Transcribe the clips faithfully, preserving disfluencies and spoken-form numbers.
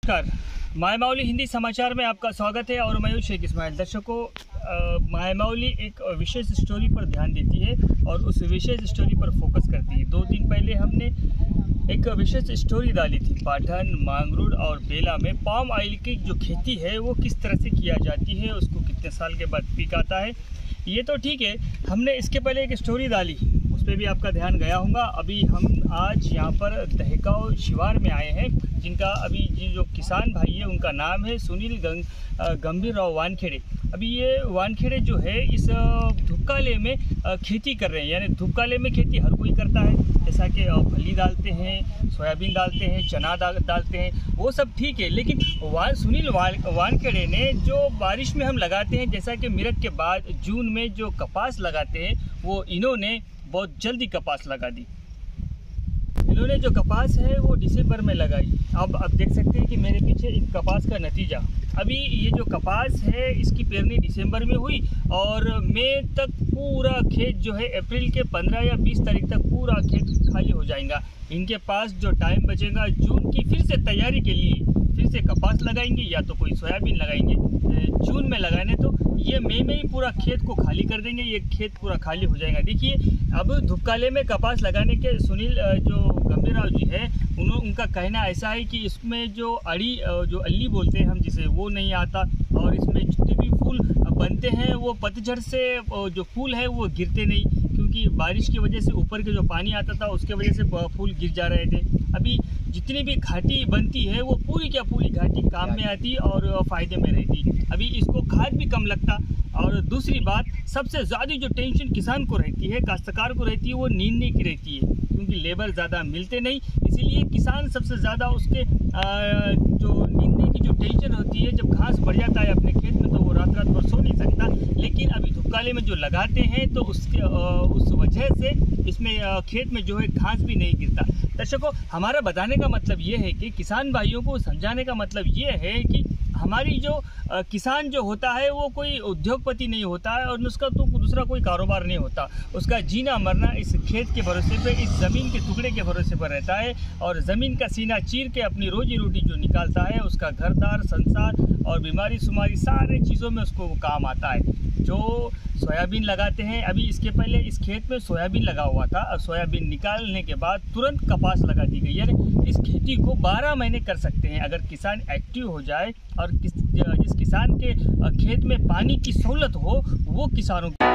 नमस्कार, मायमावली हिंदी समाचार में आपका स्वागत है और मैं शेख इस्माइल। दर्शकों, मायमावली एक विशेष स्टोरी पर ध्यान देती है और उस विशेष स्टोरी पर फोकस करती है। दो दिन पहले हमने एक विशेष स्टोरी डाली थी। पाटन, मांगरोळ और बेला में पाम ऑयल की जो खेती है वो किस तरह से किया जाती है, उसको कितने साल के बाद पीक आता है, ये तो ठीक है। हमने इसके पहले एक स्टोरी डाली, उस पर भी आपका ध्यान गया होगा। अभी हम आज यहाँ पर दहगांव शिवार में आए हैं, जिनका अभी जो किसान भाई है उनका नाम है सुनील गंग गंभीर राव वानखेड़े। अभी ये वानखेड़े जो है इस धुपकाले में खेती कर रहे हैं, यानी धुपकाले में खेती हर कोई करता है, जैसा कि फली डालते हैं, सोयाबीन डालते हैं, चना डालते हैं, वो सब ठीक है। लेकिन वान सुनील वानखेड़े ने जो बारिश में हम लगाते हैं, जैसा कि मिरत के बाद जून में जो कपास लगाते हैं, वो इन्होंने बहुत जल्दी कपास लगा दी। इन्होंने जो कपास है वो दिसंबर में लगाई। अब अब देख सकते हैं कि मेरे पीछे इन कपास का नतीजा। अभी ये जो कपास है इसकी पेरनी दिसंबर में हुई और मई तक पूरा खेत जो है, अप्रैल के पंद्रह या बीस तारीख तक पूरा खेत खाली हो जाएगा। इनके पास जो टाइम बचेगा जून की फिर से तैयारी के लिए, फिर से कपास लगाएंगे या तो कोई सोयाबीन लगाएंगे। जून में लगाने तो ये मई में ही पूरा खेत को खाली कर देंगे, ये खेत पूरा खाली हो जाएगा। देखिए, अब धुपकाले में कपास लगाने के सुनील जो गंभीर राव जी है, उन्हों उनका कहना ऐसा है कि इसमें जो अड़ी जो अल्ली बोलते हैं हम जिसे, वो नहीं आता और इसमें जितने भी फूल बनते हैं वो पतझड़ से जो फूल है वो गिरते नहीं, क्योंकि बारिश की वजह से ऊपर के जो पानी आता था उसके वजह से फूल गिर जा रहे थे। अभी जितनी भी घाटी बनती है वो पूरी क्या पूरी घाटी काम में आती और फ़ायदे में रहती। अभी इसको खाद भी कम लगता। और दूसरी बात, सबसे ज़्यादा जो टेंशन किसान को रहती है, काश्तकार को रहती है, वो नींदने की रहती है, क्योंकि लेबर ज़्यादा मिलते नहीं। इसीलिए किसान सबसे ज़्यादा उसके आ, जो नींदने की जो टेंशन होती है, जब घास बढ़ जाता है अपने खेत में तो वो रात रात भर सो नहीं सकता। लेकिन अभी धुपकाले में जो लगाते हैं तो उसके आ, उस वजह से इसमें आ, खेत में जो है घास भी नहीं गिरता। दर्शकों, हमारा बताने का मतलब ये है कि किसान भाइयों को समझाने का मतलब ये है कि हमारी जो आ, किसान जो होता है वो कोई उद्योगपति नहीं होता है और उसका तो दूसरा कोई कारोबार नहीं होता। उसका जीना मरना इस खेत के भरोसे पे, इस ज़मीन के टुकड़े के भरोसे पर रहता है और ज़मीन का सीना चीर के अपनी रोजी रोटी जो निकालता है, उसका घरदार संसार और बीमारी शुमारी सारे चीज़ों में उसको वो काम आता है। जो सोयाबीन लगाते हैं, अभी इसके पहले इस खेत में सोयाबीन लगा हुआ था और सोयाबीन निकालने के बाद तुरंत कपास लगा दी गई। यानी इस खेती को बारह महीने कर सकते हैं अगर किसान एक्टिव हो जाए और किस जिस किसान के खेत में पानी की सहूलत हो, वो किसानों की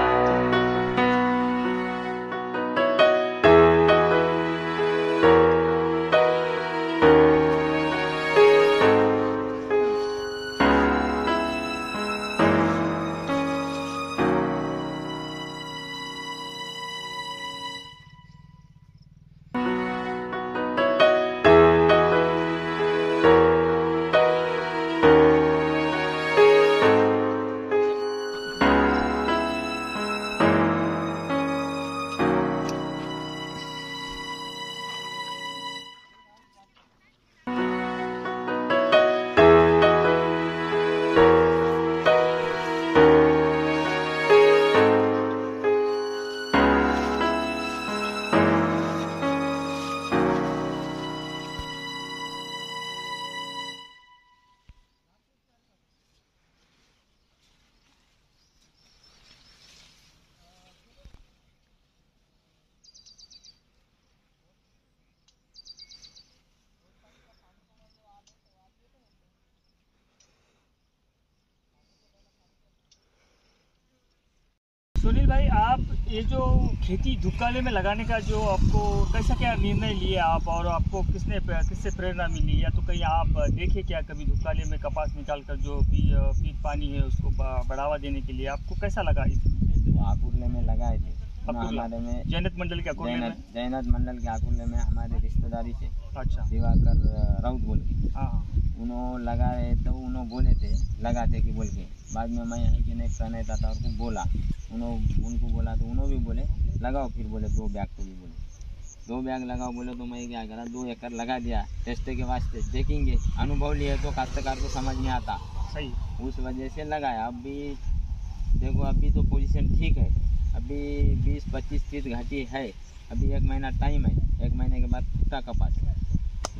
सुनील भाई, आप ये जो खेती धुपकाले में लगाने का जो आपको कैसा क्या निर्णय लिए आप, और आपको किसने किससे प्रेरणा मिली, या तो कहीं आप देखे क्या कभी धुपकाले में कपास निकाल कर जो पीक पानी है उसको बढ़ावा देने के लिए, आपको कैसा लगा? आकुर्ले में लगाए थे हमारे में, जैनत मंडल के आकुर्ले में, जैनत मंडल के आकुर्ले में हमारे रिश्तेदारी से। अच्छा। दिवाकर राउत बोल के, हाँ, उन्होंने लगाए तो उन्होंने बोले थे लगाते कि बोल के, बाद में मैं यहीं के नहीं प्रणय था उनको बोला, उन्होंने उनको बोला तो उन्होंने भी बोले लगाओ, फिर बोले दो बैग को भी बोले दो बैग लगाओ, बोले तो मैं क्या करा, दो एकड़ लगा दिया टेस्ट के वास्ते, देखेंगे अनुभव लिए तो काश्तकार को समझ में आता। सही, उस वजह से लगाया। अभी देखो, अभी तो पोजीशन ठीक है, अभी बीस पच्चीस फीट घाटी है, अभी एक महीना टाइम है, एक महीने के बाद फुट्टा कपास है।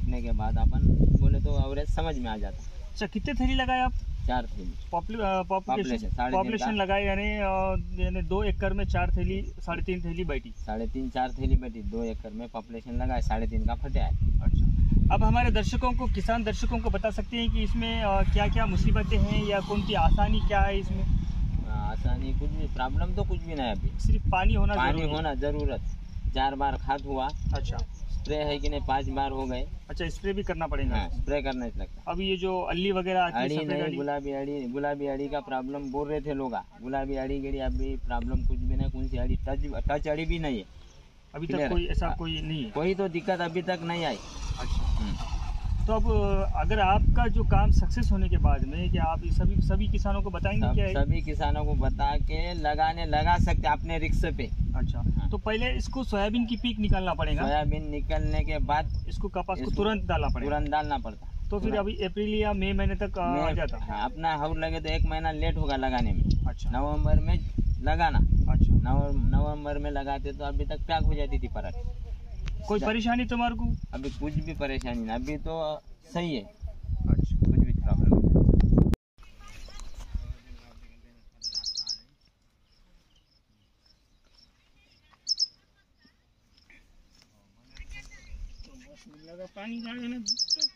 देखने के बाद अपन बोले तो एवरेज समझ में आ जाता। अच्छा, कितने थैली लगाए आप? चार थैली पॉपुलेशन Population, साढ़े तीन पॉपुलेशन का। लगाए, यानी अ, यानी दो एकड़ में चार थैली, साढ़े तीन थैली बैठी। साढ़े तीन चार थैली बैठी, दो एकड़ में पॉपुलेशन लगाए, साढ़े तीन का फटे है। अच्छा, अब हमारे दर्शकों को, किसान दर्शकों को बता सकते हैं कि इसमें क्या क्या मुसीबतें हैं या कौन सी आसानी क्या है इसमें? आसानी कुछ भी, प्रॉब्लम तो कुछ भी नहीं है अभी। सिर्फ पानी होना पानी जरूरी है। होना जरूरत। चार बार खाद हुआ। अच्छा, स्प्रे है कि नहीं, पांच बार हो गए। अच्छा, स्प्रे भी करना पड़ेगा। हाँ, स्प्रे करने से लगता। अब ये जो अल्ली वगैरह आती है, अड़ी सफेद नहीं, अली, गुलाबी अड़ी, गुलाबी अड़ी का प्रॉब्लम बोल रहे थे लोग। गुलाबी अड़ी गिड़ी अभी प्रॉब्लम कुछ भी नहीं, कौन सी अड़ी, टच टच अड़ी भी नहीं है अभी Clear तक है। कोई ऐसा कोई नहीं है। कोई तो दिक्कत अभी तक नहीं आई। अच्छा, हम्म। तो अब अगर आपका जो काम सक्सेस होने के बाद में, क्या आप सभी सभी किसानों को बताएंगे सब, क्या है? सभी किसानों को बता के लगाने लगा सकते अपने रिक्स पे। अच्छा, हाँ। तो पहले इसको सोयाबीन की पीक निकालना पड़ेगा, सोयाबीन निकलने के बाद इसको कपास को इसको तुरंत डालना पड़ेगा, तुरंत डालना पड़ता। तो फिर तुरंत। अभी अप्रैल या मई महीने तक आ में- जाता। हाँ, अपना हाउस लगे तो एक महीना लेट होगा लगाने में। अच्छा, नवंबर में लगाना। अच्छा, नवं- नवंबर में लगाते तो अभी तक पैक हो जाती थी परत। कोई परेशानी तुम्हारे को? अभी कुछ भी परेशानी नहीं, अभी तो सही है, अच्छा, कुछ भी प्रॉब्लम नहीं। पानी